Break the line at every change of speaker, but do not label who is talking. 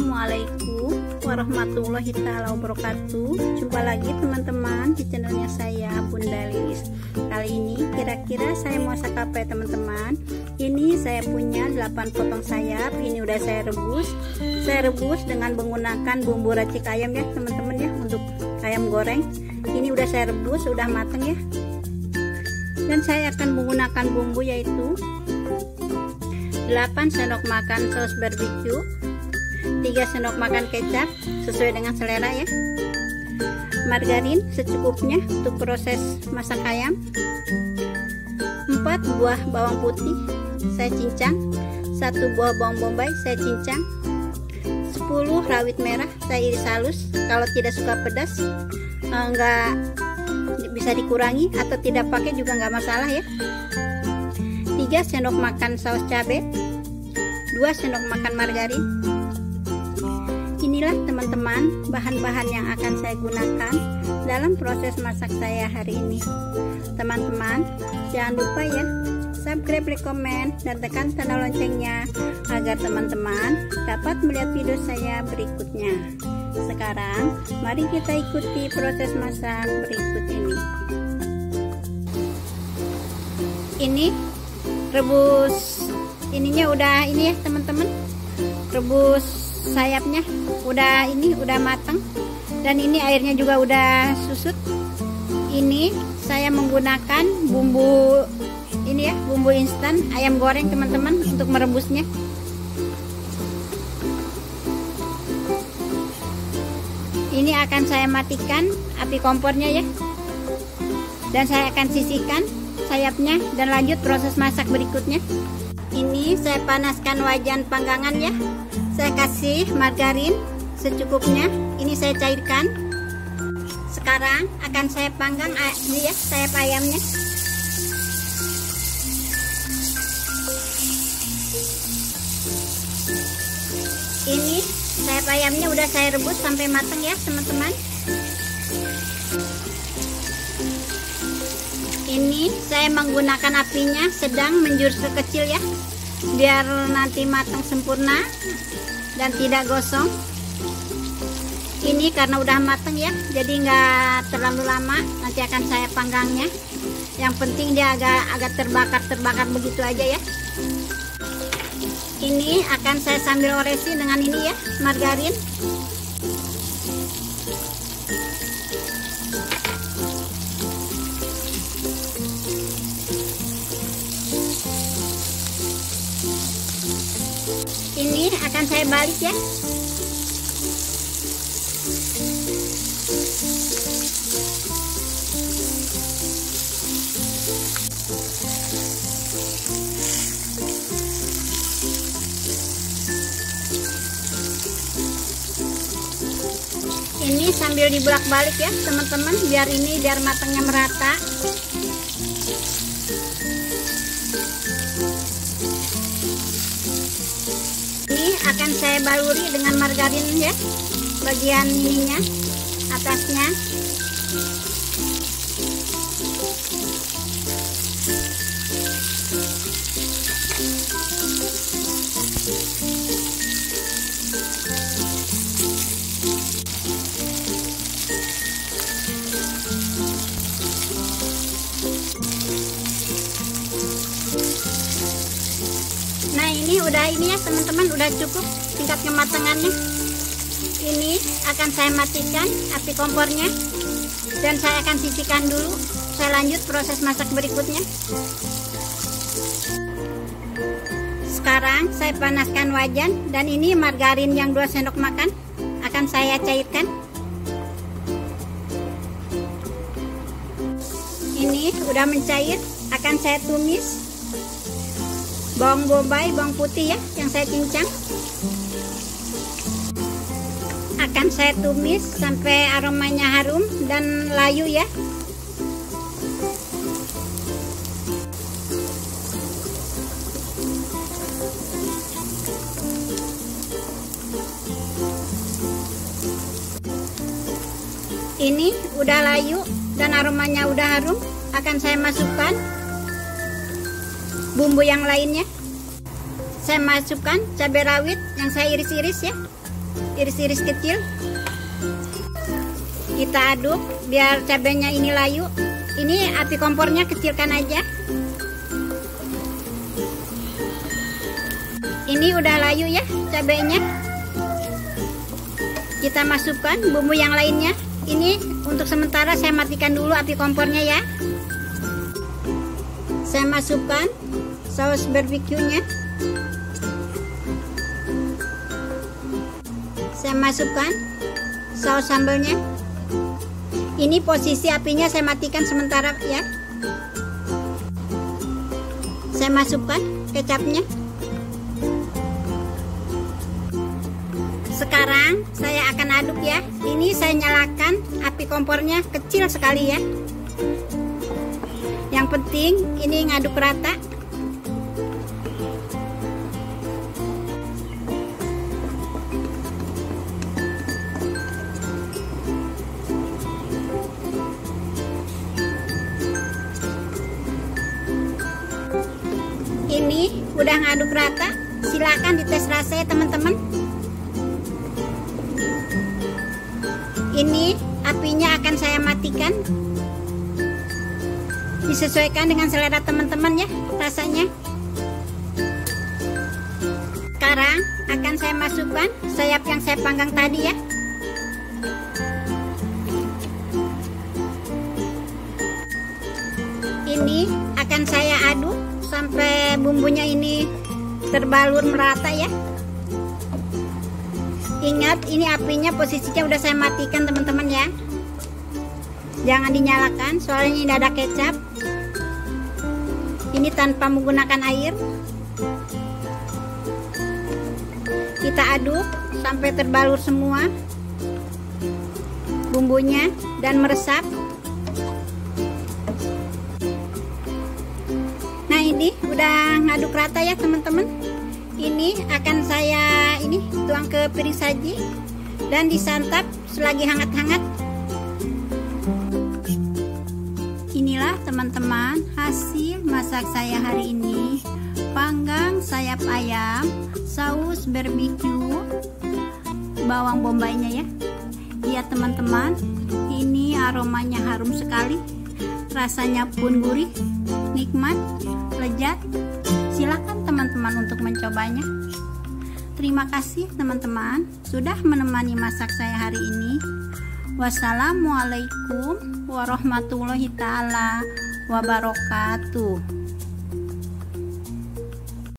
Assalamualaikum warahmatullahi wabarakatuh. Jumpa lagi teman-teman di channelnya saya, Bunda Lilis. Kali ini kira-kira saya mau masak apa ya teman-teman? Ini saya punya 8 potong sayap. Ini udah saya rebus. Saya rebus dengan menggunakan bumbu racik ayam ya teman-teman ya, untuk ayam goreng. Ini udah saya rebus, udah matang ya. Dan saya akan menggunakan bumbu yaitu 8 sendok makan saus barbeque, 3 sendok makan kecap sesuai dengan selera ya, margarin secukupnya untuk proses masak ayam, 4 buah bawang putih saya cincang, 1 buah bawang bombay saya cincang, 10 rawit merah saya iris halus. Kalau tidak suka pedas enggak bisa dikurangi atau tidak pakai juga nggak masalah ya. 3 sendok makan saus cabai, 2 sendok makan margarin. Inilah teman-teman bahan-bahan yang akan saya gunakan dalam proses masak saya hari ini. Teman-teman jangan lupa ya, subscribe, like, komen, dan tekan tanda loncengnya agar teman-teman dapat melihat video saya berikutnya. Sekarang mari kita ikuti proses masak berikut ini. Ini rebus ininya udah ini ya teman-teman, rebus sayapnya udah matang, dan ini airnya juga udah susut. Ini saya menggunakan bumbu ini ya, bumbu instan ayam goreng teman-teman untuk merebusnya. Ini akan saya matikan api kompornya ya, dan saya akan sisihkan sayapnya dan lanjut proses masak berikutnya. Ini saya panaskan wajan panggangan ya, saya kasih margarin secukupnya, ini saya cairkan. Sekarang akan saya panggang ini ya, sayap ayamnya. Ini sayap ayamnya udah saya rebus sampai matang ya teman-teman. Ini saya menggunakan apinya sedang menjurus ke kecil ya, biar nanti matang sempurna dan tidak gosong. Ini karena udah matang ya, jadi nggak terlalu lama nanti akan saya panggangnya. Yang penting dia agak terbakar begitu aja ya. Ini akan saya sambil oresi dengan ini ya, margarin. Ini akan saya balik ya. Ini sambil dibolak-balik ya teman-teman, biar matangnya merata. Ini akan saya baluri dengan margarin ya, bagian ininya, atasnya. Nah ini udah ini ya teman-teman, udah cukup tingkat kematangannya. Ini akan saya matikan api kompornya dan saya akan sisihkan dulu. Saya lanjut proses masak berikutnya. Sekarang saya panaskan wajan, dan ini margarin yang 2 sendok makan akan saya cairkan. Ini udah mencair, akan saya tumis bawang bombay, bawang putih ya yang saya cincang. Akan saya tumis sampai aromanya harum dan layu ya. Ini udah layu dan aromanya udah harum, akan saya masukkan bumbu yang lainnya. Saya masukkan cabai rawit yang saya iris-iris ya, iris-iris kecil. Kita aduk biar cabenya ini layu. Ini api kompornya kecilkan aja. Ini udah layu ya cabenya. Kita masukkan bumbu yang lainnya. Ini untuk sementara saya matikan dulu api kompornya ya. Saya masukkan saus barbeque-nya. Saya masukkan saus sambalnya. Ini posisi apinya saya matikan sementara ya. Saya masukkan kecapnya. Sekarang saya akan aduk ya. Ini saya nyalakan api kompornya kecil sekali ya. Yang penting ini ngaduk rata. Ini udah ngaduk rata. Silakan dites rasa ya teman-teman. Ini apinya akan saya matikan. Disesuaikan dengan selera teman-teman ya rasanya. Sekarang akan saya masukkan sayap yang saya panggang tadi ya. Ini akan saya aduk sampai bumbunya ini terbalur merata ya. Ingat, ini apinya posisinya udah saya matikan teman-teman ya. Jangan dinyalakan, soalnya ini ada kecap. Ini tanpa menggunakan air. Kita aduk sampai terbalur semua bumbunya dan meresap. Nah, ini udah ngaduk rata ya teman-teman. Ini akan saya tuang ke piring saji dan disantap selagi hangat-hangat. Inilah teman-teman hasil masak saya hari ini. Panggang sayap ayam, saus barbeque, bawang bombaynya ya. Iya teman-teman, ini aromanya harum sekali. Rasanya pun gurih, nikmat, lezat. Silakan teman-teman untuk mencobanya. Terima kasih teman-teman sudah menemani masak saya hari ini. Wassalamualaikum warahmatullahi taala wabarakatuh.